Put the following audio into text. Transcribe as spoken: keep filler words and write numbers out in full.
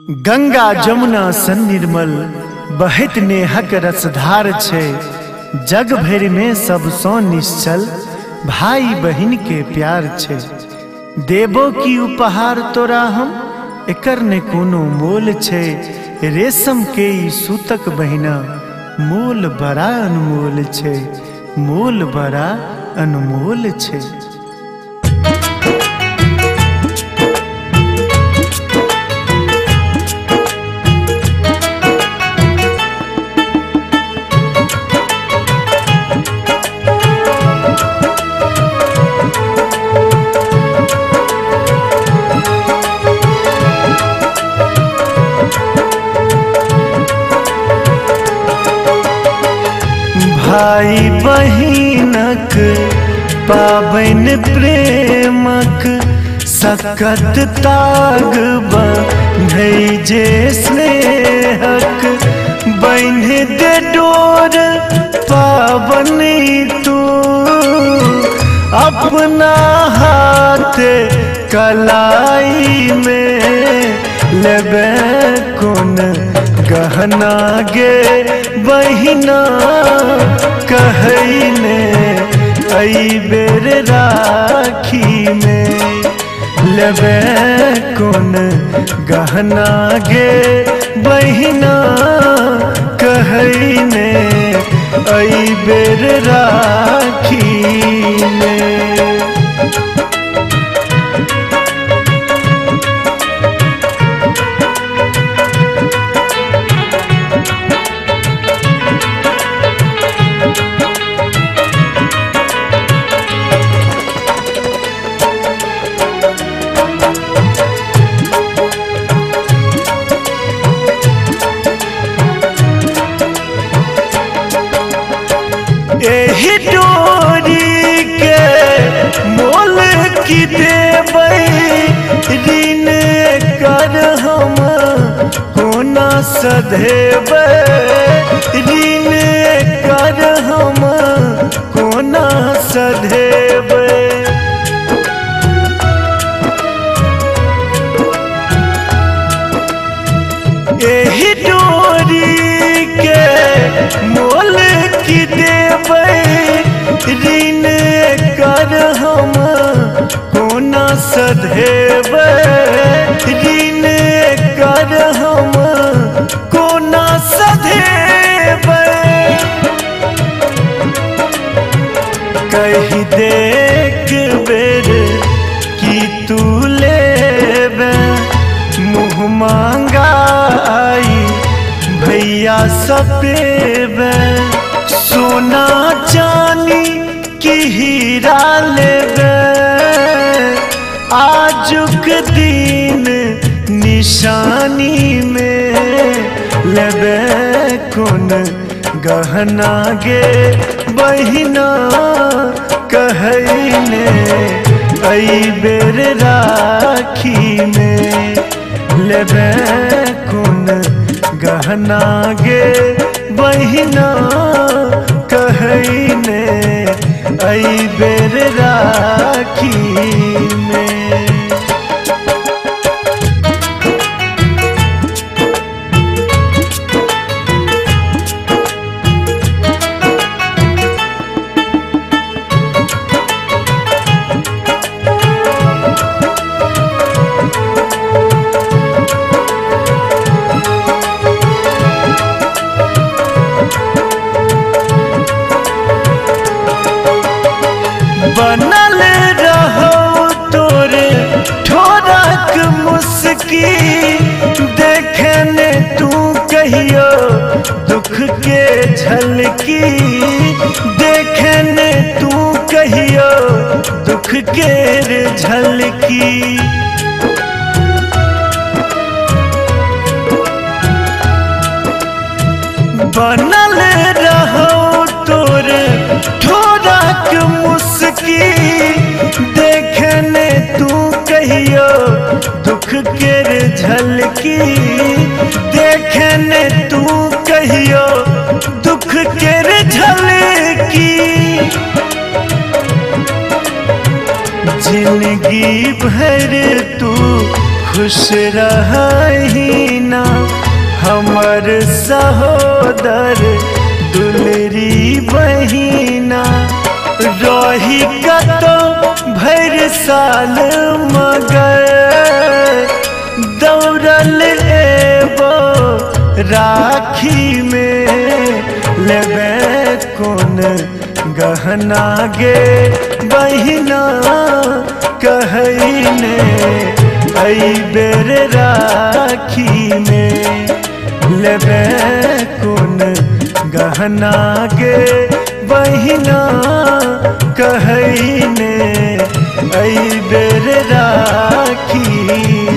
गंगा जमुना सन निर्मल बहत नेहक रसधार छे। जग भर में सबसो निश्चल भाई बहन के प्यार छे। देवो की उपहार तोरा हम एकर ने कोनो मोल छे। रेशम के ई सूतक बहिना मोल बड़ा अनमोल छे। मोल बड़ा अनमोल छे। भाई बहिनक पाबन प्रेमक सकत ताग बंधै जे स्नेहक। बन्ह दे डोर पाबनी तू अपना हाथ कलाई में। लेबे कौन गहना गे बहिना कहने आई बेर राखी में। लेबे कौन गहना गे बहिना कहने आई बेर राखी में। एही डोरी के मोल की देबै ऋण कर हम कोना सधेबै। ऋण कर हम कोना सधेबै। एही डोरी के मोल की देबै ऋण कर हम कोना सधेबै। ऋण कर हम कोना सधेबै। कही देख बेर कि तू लेबे मुँह मांगा आई भैया सपेबे। सोना चांदी की हीरा लेबे आजुक दिन निशानी में। लेबे कौन गहना गे बहिना कहने आई बेर राखी में। लेबे कौन गहना गे बहिना कहने आई बेर राखी में। बनल रहो तोरे ठोरक मुस्की। देखने तू कहियो दुख के झलकी। देखने तू कहियो दुख के झलकी। बनल रहो तोरे ठोरक मुस्की। देखने तू कहियो दुख के झलकी। देखने तू कहियो दुख के झलकी। जिंदगी भर तू खुश रही बहिना हमर सहोदर दुलरी बहिना रही कतो भर साल मगर दौड़ल एबो राखी में लेबे कौन गहना गे बहिना कहने आई बेर राखी में लेबे कौन गहना गे बहिना कहने आई बेर राखी